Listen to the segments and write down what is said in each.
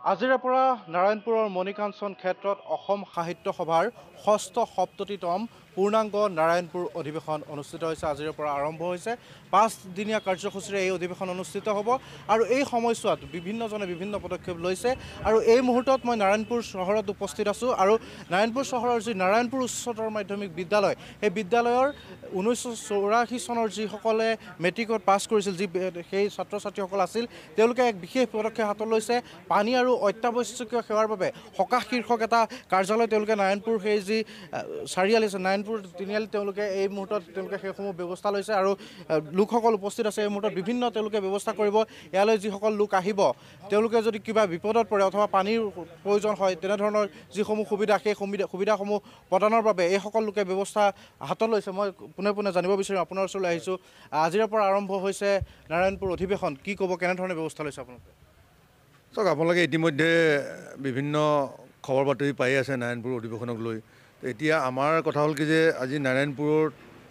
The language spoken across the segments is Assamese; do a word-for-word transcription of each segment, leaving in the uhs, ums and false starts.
আজিৰে পৰা নাৰায়ণপুৰৰ মণিকাঞ্চন ক্ষেত্ৰত অসম সাহিত্য সভাৰ ষষ্ঠ সপ্ততিতম পূৰ্ণাংগ নাৰায়ণপুৰ অধিৱেশন অনুষ্ঠিত হৈছে। আজিৰে পৰা আৰম্ভ হৈছে পাঁচদিনীয়া কাৰ্যসূচীৰে এই অধিৱেশন অনুষ্ঠিত হ'ব আৰু এই সময়ছোৱাত বিভিন্নজনে বিভিন্ন পদক্ষেপ লৈছে আৰু এই মুহূৰ্তত মই নাৰায়ণপুৰ চহৰত উপস্থিত আছোঁ আৰু নাৰায়ণপুৰ চহৰৰ যি নাৰায়ণপুৰ উচ্চতৰ মাধ্যমিক বিদ্যালয় সেই বিদ্যালয়ৰ ঊনৈছশ চৌৰাশী চনৰ যিসকলে মেট্ৰিকত পাছ কৰিছিল, যি সেই ছাত্ৰ ছাত্ৰীসকল আছিল, তেওঁলোকে এক বিশেষ পদক্ষেপ হাতত লৈছে। পানী আৰু অত্যাৱশ্যকীয় সেৱাৰ বাবে সকাহ শীৰ্ষক এটা কাৰ্যালয় তেওঁলোকে নাৰায়ণপুৰ সেই যি চাৰিআলি আছে নাৰায়ণপুৰ তিনিআলি তেওঁলোকে এই মুহূৰ্তত তেওঁলোকে সেইসমূহ ব্যৱস্থা লৈছে আৰু লোকসকল উপস্থিত আছে। এই মুহূৰ্তত বিভিন্ন তেওঁলোকে ব্যৱস্থা কৰিব। ইয়ালৈ যিসকল লোক আহিব তেওঁলোকে যদি কিবা বিপদত পৰে অথবা পানীৰ প্ৰয়োজন হয় তেনেধৰণৰ যিসমূহ সুবিধা সেই সুবিধা সুবিধাসমূহ প্ৰদানৰ বাবে এইসকল লোকে ব্যৱস্থা হাতত লৈছে। মই পোনে পোনে জানিব বিচাৰিম, আপোনাৰ ওচৰলৈ আহিছোঁ। আজিৰে পৰা আৰম্ভ হৈছে নাৰায়ণপুৰ অধিৱেশন, কি ক'ব, কেনেধৰণে ব্যৱস্থা লৈছে আপোনালোকে? চাওক, আপোনালোকে ইতিমধ্যে বিভিন্ন খবৰ বাতৰি পাই আছে নাৰায়ণপুৰ অধিৱেশনক লৈ। এতিয়া আমাৰ কথা হ'ল কি যে আজি নাৰায়ণপুৰৰ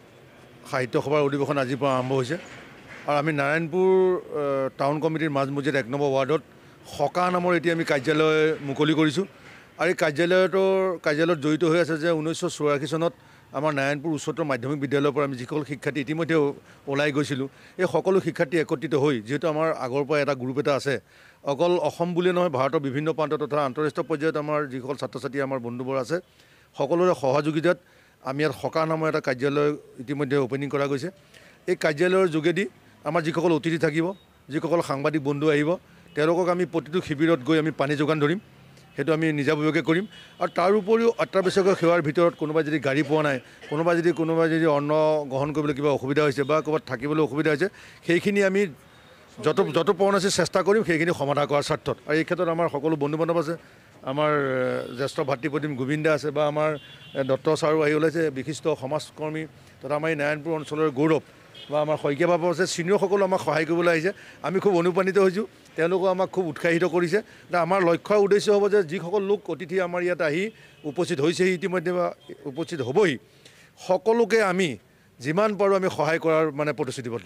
সাহিত্য সভাৰ অধিৱেশন আজিৰ পৰা আৰম্ভ হৈছে আৰু আমি নাৰায়ণপুৰ টাউন কমিটিৰ মাজমজিয়াত এক নম্বৰ ৱাৰ্ডত সকাহ নামৰ এতিয়া আমি কাৰ্যালয় মুকলি কৰিছোঁ আৰু এই কাৰ্যালয়টোৰ কাৰ্যালয়ত জড়িত হৈ আছে যে ঊনৈছশ চৌৰাশী চনত আমাৰ নাৰায়ণপুৰ উচ্চতৰ মাধ্যমিক বিদ্যালয়ৰ পৰা আমি যিসকল শিক্ষাৰ্থী ইতিমধ্যে ওলাই গৈছিলোঁ, এই সকলো শিক্ষাৰ্থী একত্ৰিত হৈ যিহেতু আমাৰ আগৰ পৰা এটা গ্ৰুপ এটা আছে, অকল অসম বুলিয়ে নহয় ভাৰতৰ বিভিন্ন প্ৰান্ত তথা আন্তঃৰাষ্ট্ৰীয় পৰ্যায়ত আমাৰ যিসকল ছাত্ৰ ছাত্ৰী আমাৰ বন্ধুবোৰ আছে, সকলোৰে সহযোগিতাত আমি ইয়াত সকাহ নামৰ এটা কাৰ্যালয় ইতিমধ্যে অ'পেনিং কৰা গৈছে। এই কাৰ্যালয়ৰ যোগেদি আমাৰ যিসকল অতিথি থাকিব, যিসকল সাংবাদিক বন্ধু আহিব, তেওঁলোকক আমি প্ৰতিটো শিবিৰত গৈ আমি পানী যোগান ধৰিম। সেইটো আমি নিজাববীয়াকৈ কৰিম আৰু তাৰ উপৰিও অত্যাৱশ্যকীয় সেৱাৰ ভিতৰত কোনোবাই যদি গাড়ী পোৱা নাই, কোনোবাই যদি কোনোবাই যদি অন্ন গ্ৰহণ কৰিবলৈ কিবা অসুবিধা হৈছে বা ক'ৰবাত থাকিবলৈ অসুবিধা হৈছে, সেইখিনি আমি যত যত পৰণ আছে চেষ্টা কৰিম সেইখিনি সমাধা কৰাৰ স্বাৰ্থত। আৰু এই ক্ষেত্ৰত আমাৰ সকলো বন্ধু বান্ধৱ আছে, আমাৰ জ্যেষ্ঠ ভাতৃপ্ৰতিম গোবিন্দা আছে বা আমাৰ দত্ত ছাৰো আহি ওলাইছে, বিশিষ্ট সমাজকৰ্মী তথা আমাৰ এই নাৰায়ণপুৰ অঞ্চলৰ গৌৰৱ বা আমাৰ শইকীয়া বাবু আছে, ছিনিয়ৰসকলো আমাক সহায় কৰিবলৈ আহিছে। আমি খুব অনুপ্ৰাণিত হৈছোঁ, তেওঁলোকো আমাক খুব উৎসাহিত কৰিছে। আমাৰ লক্ষ্য উদ্দেশ্য হ'ব যে যিসকল লোক অতিথি আমাৰ ইয়াত আহি উপস্থিত হৈছেহি ইতিমধ্যে বা উপস্থিত হ'বহি, সকলোকে আমি যিমান পাৰোঁ আমি সহায় কৰাৰ মানে প্ৰতিশ্ৰুতিবদ্ধ।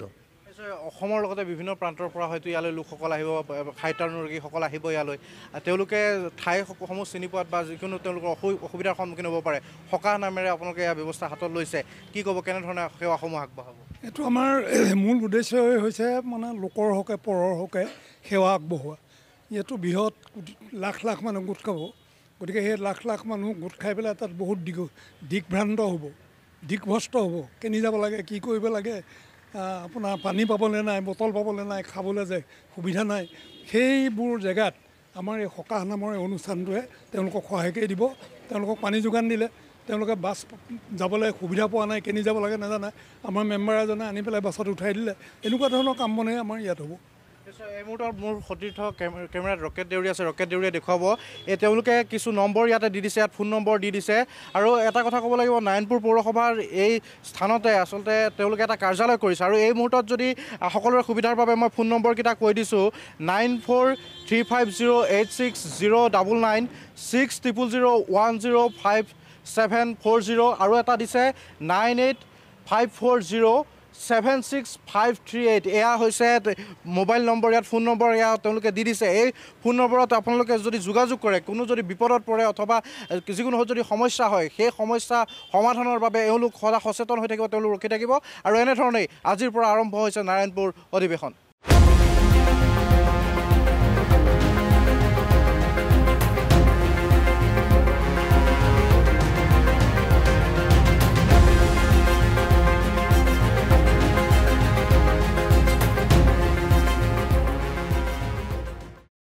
অসমৰ লগতে বিভিন্ন প্ৰান্তৰ পৰা হয়তো ইয়ালৈ লোকসকল আহিব, সাহিত্যানুৰাগীসকল আহিব ইয়ালৈ, তেওঁলোকে ঠাইসমূহ চিনি পোৱাত বা যিকোনো তেওঁলোকৰ অসুবিধাৰ সন্মুখীন হ'ব পাৰে। সকাহ নামেৰে আপোনালোকে ইয়াৰ ব্যৱস্থা হাতত লৈছে, কি ক'ব, কেনেধৰণে সেৱাসমূহ আগবঢ়াব? এইটো আমাৰ মূল উদ্দেশ্যই হৈছে মানে লোকৰ হকে পৰৰ হকে সেৱা আগবঢ়োৱা। ইয়াতো বৃহৎ লাখ লাখ মানুহ গোট খাব, গতিকে সেই লাখ লাখ মানুহ গোট খাই পেলাই তাত বহুত দিগ দিগভ্ৰান্ত হ'ব, দিগভ্ৰষ্ট হ'ব। কেনি যাব লাগে, কি কৰিব লাগে, আপোনাৰ পানী পাবলৈ নাই, বটল পাবলৈ নাই, খাবলৈ যে সুবিধা নাই, সেইবোৰ জেগাত আমাৰ এই সকাহ নামৰ এই অনুষ্ঠানটোৱে তেওঁলোকক সহায় কৰি দিব। তেওঁলোকক পানী যোগান দিলে, তেওঁলোকে বাছ যাবলৈ সুবিধা পোৱা নাই, কেনি যাব লাগে নাজানে, আমাৰ মেম্বাৰ এজনে আনি পেলাই বাছত উঠাই দিলে। এনেকুৱা ধৰণৰ কাম বনে আমাৰ ইয়াত হ'ব। এই মুহূৰ্তত মোৰ সতীৰ্থ কেমেৰাত ৰকেট দেউৰী আছে, ৰকেট দেউৰীয়ে দেখুৱাব। এই তেওঁলোকে কিছু নম্বৰ ইয়াতে দি দিছে, ইয়াত ফোন নম্বৰ দি দিছে। আৰু এটা কথা ক'ব লাগিব, নাৰায়ণপুৰ পৌৰসভাৰ এই স্থানতে আচলতে তেওঁলোকে এটা কাৰ্যালয় কৰিছে আৰু এই মুহূৰ্তত যদি সকলোৰে সুবিধাৰ বাবে মই ফোন নম্বৰকেইটা কৈ দিছোঁ, nine four three five zero' eight six zero' double nine six triple zero' one zero' five seven four zero' আৰু এটা দিছে nine eight five four zero' seven six five three eight. এয়া হৈছে মোবাইল নম্বৰ, ইয়াত ফোন নম্বৰ এয়া তেওঁলোকে দি দিছে। এই ফোন নম্বৰত আপোনালোকে যদি যোগাযোগ কৰে, কোনো যদি বিপদত পৰে অথবা যিকোনো যদি সমস্যা হয়, সেই সমস্যা সমাধানৰ বাবে এওঁলোক সদা সচেতন হৈ থাকিব, তেওঁলোক ৰখি থাকিব। আৰু এনেধৰণেই আজিৰ পৰা আৰম্ভ হৈছে নাৰায়ণপুৰ অধিৱেশন।